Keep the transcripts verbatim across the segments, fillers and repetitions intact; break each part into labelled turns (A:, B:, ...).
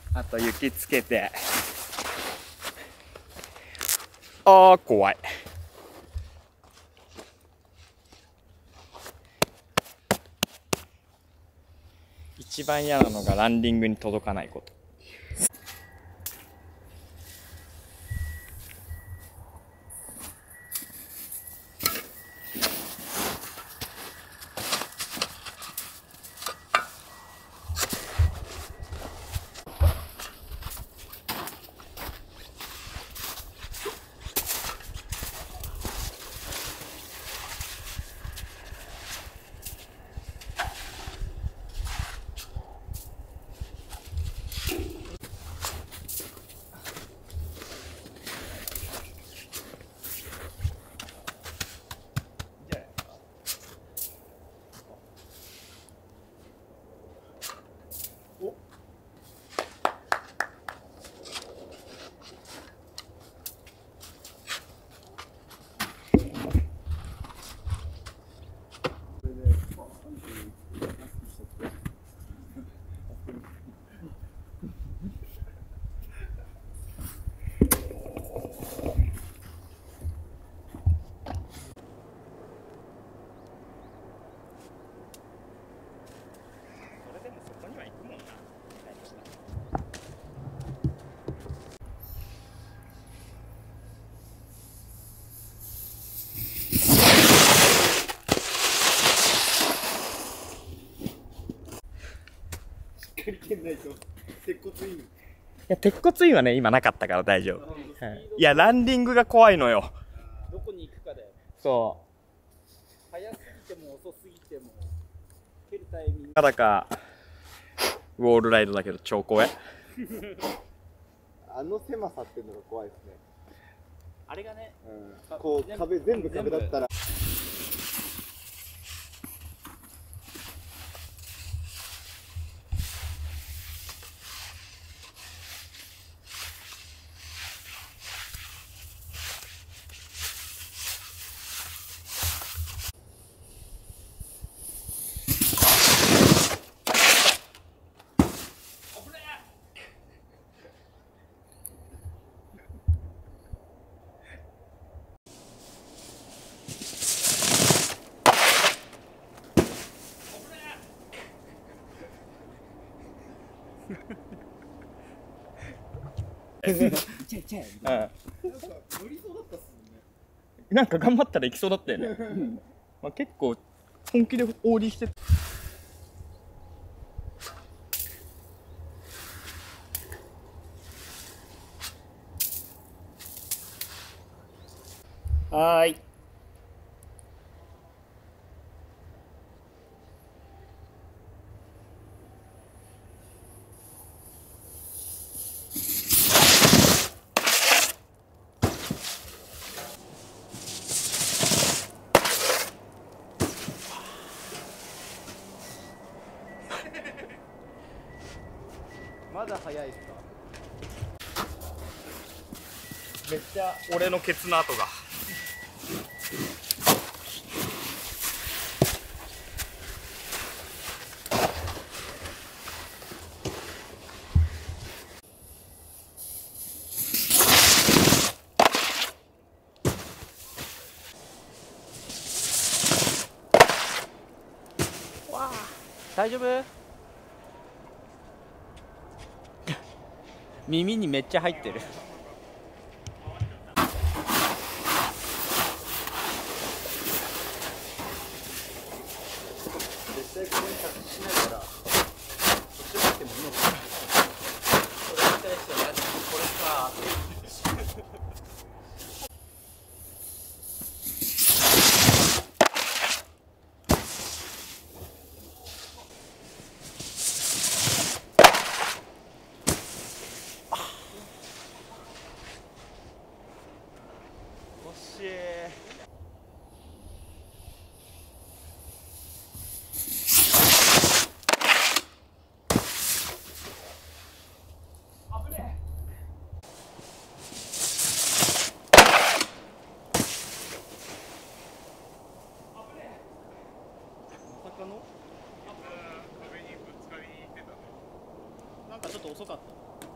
A: あと雪つけて、あー怖い。一番嫌なのがランディングに届かないこと。
B: 鉄骨イン。
A: いや、鉄骨インはね、今なかったから大丈夫。いや、ランディングが怖いのよ。
B: どこに行くかだよ。
A: そう。
B: 早すぎても遅すぎても蹴るタイミング。
A: ただかウォールライドだけど超怖い。
C: あの狭さっていうのが怖いですね。
B: あれがね、
C: うん、こう壁全部壁だったら。
B: ちゃいちゃい。
A: うん。
B: なんか乗りそうだったっすもんね。
A: なんか頑張ったらいきそうだったよね。まあ結構本気でオーリーしてはーい。
C: まだ早いですか？
A: めっちゃ俺のケツの跡が。
B: 大丈夫？耳にめっちゃ入ってる。
C: 絶対これに着地しないから、こっち持ってもいいのかな。
B: これに対してはこれか。
A: 惜しい。
B: まさかの？なんかちょっと遅かった。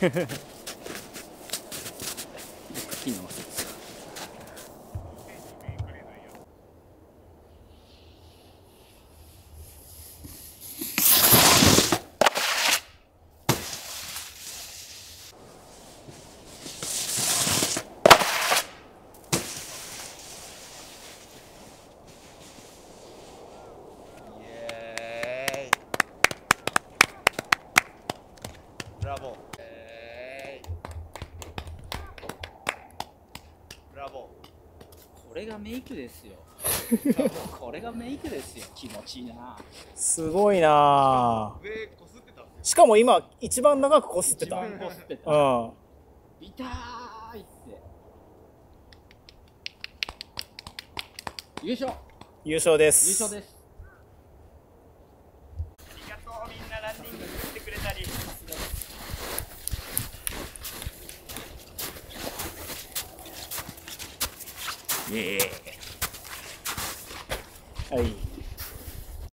A: 茎のせつ
C: ブラボー。えーい。ブラボ
B: これがメイクですよ。これがメイクですよ。気持ちいいな。
D: すごいな
C: ー。上こすってたんです
D: しかも今一番長くこすってた。
B: 一番こすってた。
D: うん。
B: 痛いって。優勝。
D: 優勝です。
B: 優勝です。
C: ありがとう、みんなランニングしてくれたり。
A: イエーイ。
D: はい。